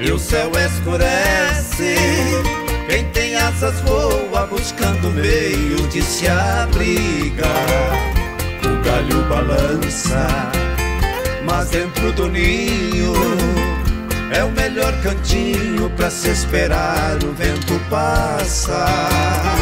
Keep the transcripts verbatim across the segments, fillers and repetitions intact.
e o céu escurece. Quem tem asas voa buscando meio de se abrigar. O galho balança, mas dentro do ninho é o melhor cantinho pra se esperar o vento passar.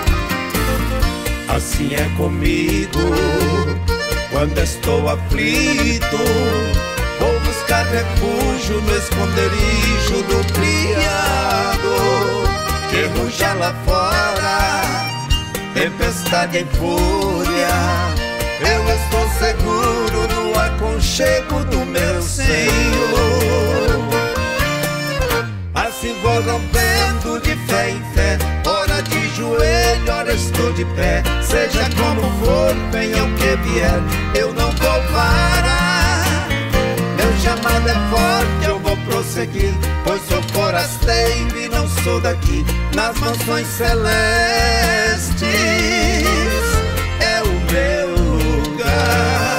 Assim é comigo, quando estou aflito, vou buscar refúgio no esconderijo do criado. Que ruja lá fora, tempestade em fúria, eu estou seguro no aconchego do meu Senhor. Assim vou rompendo de fé em fé, ora de joelho, ora estou de pé. Seja como for, venha o que vier, eu não vou parar. Meu chamado é forte, eu vou prosseguir, pois sou forasteiro e não sou daqui. Nas mansões celestes é o meu lugar.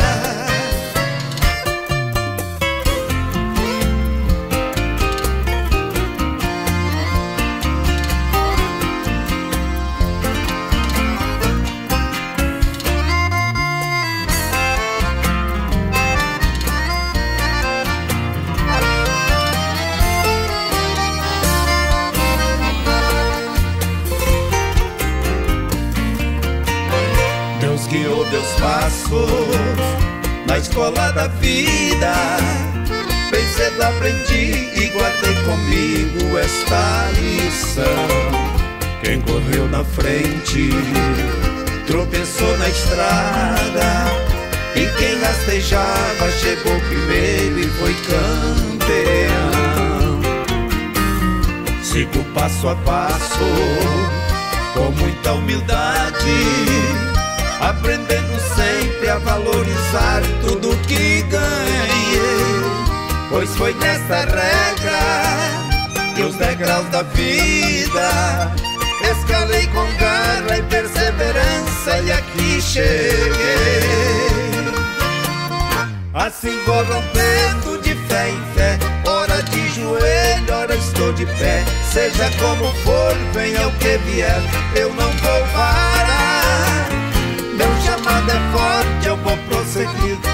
Guiou meus passos na escola da vida. Bem cedo aprendi e guardei comigo esta lição. Quem correu na frente tropeçou na estrada, e quem rastejava chegou primeiro e foi campeão. Sigo passo a passo com muita humildade, aprendendo sempre a valorizar tudo que ganhei. Pois foi nessa regra que os degraus da vida escalei com garra e perseverança e aqui cheguei. Assim vou rompendo de fé em fé, ora de joelho, ora estou de pé. Seja como for, venha o que vier, eu não vou parar. Meu chamado é forte, eu vou prosseguir,